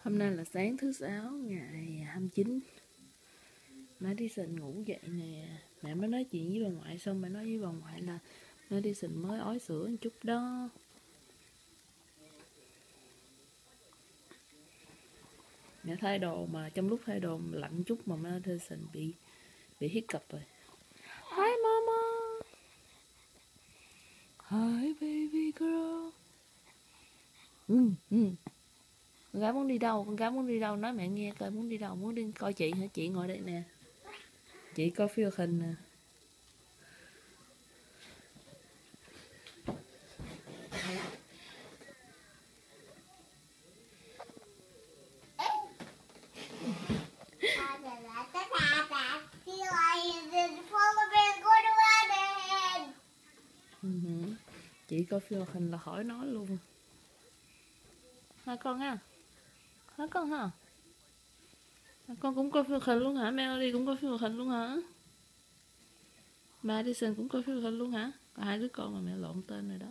Hôm nay là sáng thứ Sáu ngày 29. Madison ngủ dậy nè. Mẹ mới nói chuyện với bà ngoại xong mẹ nói với bà ngoại là Madison mới ói sữa một chút đó. Mẹ thay đồ mà trong lúc thay đồ lạnh chút mà Madison bị hiccup rồi. Hi mama. Hi baby girl. Con gái muốn đi đâu? Con gái muốn đi đâu? Nói mẹ nghe coi muốn đi đâu? Muốn đi coi chị hả? Chị ngồi đây nè. Chị coi phim hoạt hình nè. Chị coi phim hoạt hình là khỏi nói luôn. Hai con ha. Hai con ha. Hai con cũng coi phim hoạt hình luôn hả? Melody cũng coi phim hoạt hình luôn hả? Madison cũng coi phim hoạt hình luôn hả? Có hai đứa con mà mẹ lộn tên rồi đó.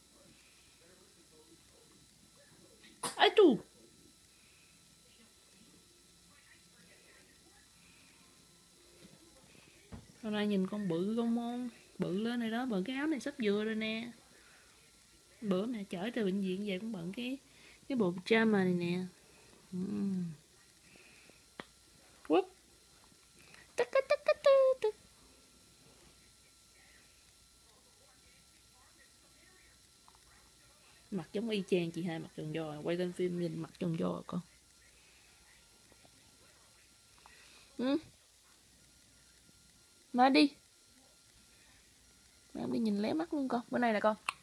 Ai trù. Hôm nay nhìn con bự con môn bự lên này đó, bận cái áo này sắp vừa rồi nè. Bữa mẹ chở từ bệnh viện về cũng bận cái bộ pajama này nè. Whoop. Mặt giống y chang chị hai, mặt tròn do. Quay lên phim nhìn mặt tròn do con. Má đi nhìn lé mắt luôn con. Bữa nay nè con.